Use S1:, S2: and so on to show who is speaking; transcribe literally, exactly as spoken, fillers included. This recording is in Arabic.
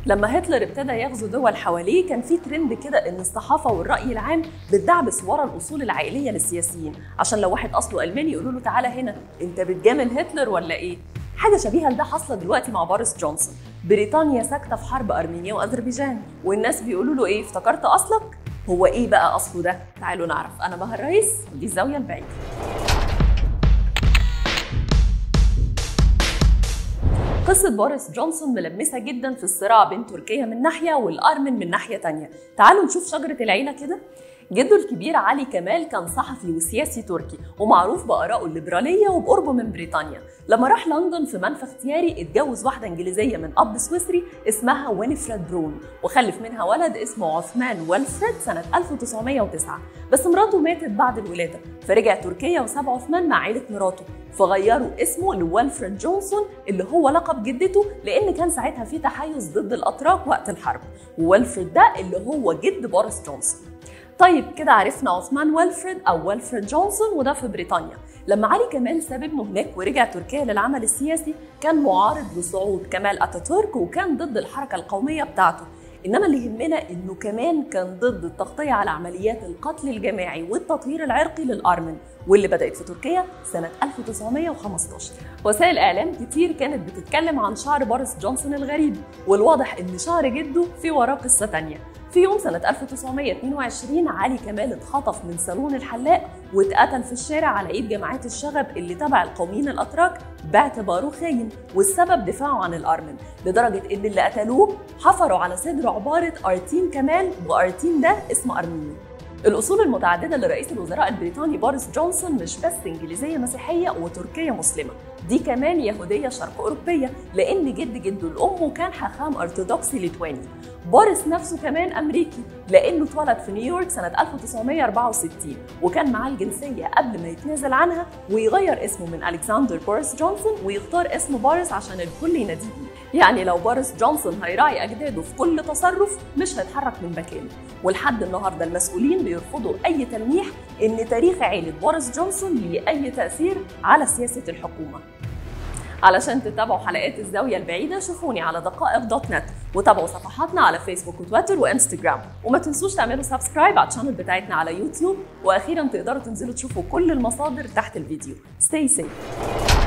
S1: لما هتلر ابتدى يغزو دول حواليه كان في ترند كده ان الصحافه والراي العام بتدعبس ورا الاصول العائليه للسياسيين، عشان لو واحد اصله الماني يقولوا له تعالى هنا انت بتجامل هتلر ولا ايه؟ حاجه شبيهه لده حاصله دلوقتي مع بوريس جونسون. بريطانيا ساكته في حرب ارمينيا واذربيجان، والناس بيقولوا له ايه؟ افتكرت اصلك؟ هو ايه بقى اصله ده؟ تعالوا نعرف. انا مها الرئيس ودي الزاويه البعيده. قصة بوريس جونسون ملمسة جدا في الصراع بين تركيا من ناحية والأرمن من ناحية تانية. تعالوا نشوف شجرة العيلة كده. جده الكبير علي كمال كان صحفي وسياسي تركي ومعروف بآرائه الليبرالية وبقربه من بريطانيا. لما راح لندن في منفى اختياري اتجوز واحدة إنجليزية من أب سويسري اسمها وينفريد برون، وخلف منها ولد اسمه عثمان ويلفريد سنة ألف وتسعمية وتسعة. بس مراته ماتت بعد الولادة، فرجع تركيا وساب عثمان مع عيلة مراته، فغيروا اسمه لويلفريد جونسون اللي هو لقب جدته، لأن كان ساعتها في تحيز ضد الأتراك وقت الحرب، وويلفريد ده اللي هو جد بوريس جونسون. طيب كده عرفنا عثمان ويلفريد أو ويلفريد جونسون، وده في بريطانيا. لما علي كمال ساب ابنه هناك ورجع تركيا للعمل السياسي كان معارض لصعود كمال أتاتورك وكان ضد الحركة القومية بتاعته، إنما اللي يهمنا إنه كمان كان ضد التغطية على عمليات القتل الجماعي والتطهير العرقي للأرمن، واللي بدأت في تركيا سنة ألف وتسعمية وخمستاشر. وسائل إعلام كتير كانت بتتكلم عن شعر بوريس جونسون الغريب، والواضح إن شعر جده في وراه قصة تانية. في يوم سنة ألف وتسعمية اتنين وعشرين علي كمال اتخطف من صالون الحلاق واتقتل في الشارع على ايد جماعات الشغب اللي تبع القوميين الاتراك باعتباره خاين والسبب دفاعه عن الارمن، لدرجه ان اللي قتلوه حفروا على صدره عباره ارتين كمال، وارتين ده اسم ارميني. الأصول المتعددة لرئيس الوزراء البريطاني بوريس جونسون مش بس إنجليزية مسيحية وتركية مسلمة، دي كمان يهودية شرق أوروبية، لأن جد جده لأمه كان حاخام أرثوذكسي ليتواني. بوريس نفسه كمان أمريكي، لأنه اتولد في نيويورك سنة ألف وتسعمية أربعة وستين وكان معاه الجنسية قبل ما يتنازل عنها ويغير اسمه من ألكسندر بوريس جونسون ويختار اسم بوريس عشان الكل يناديه بيه. يعني لو بوريس جونسون هيراعي أجداده في كل تصرف مش هيتحرك من مكانه. ولحد النهارده المسؤولين بيرفضوا أي تلميح إن تاريخ عائلة بوريس جونسون ليه أي تأثير على سياسة الحكومة. علشان تتابعوا حلقات الزاوية البعيدة شوفوني على دقائق دوت نت، وتابعوا صفحاتنا على فيسبوك وتويتر وانستجرام، وما تنسوش تعملوا سبسكرايب على الشانل بتاعتنا على يوتيوب، واخيرا تقدروا تنزلوا تشوفوا كل المصادر تحت الفيديو. Stay safe.